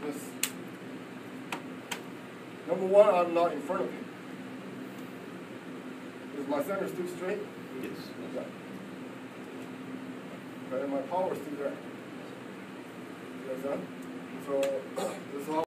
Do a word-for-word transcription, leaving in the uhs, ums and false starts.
just, number one, I'm not in front of him. Is my center still straight? Yes. Okay. Okay, and my power is still there. You understand? So, this is how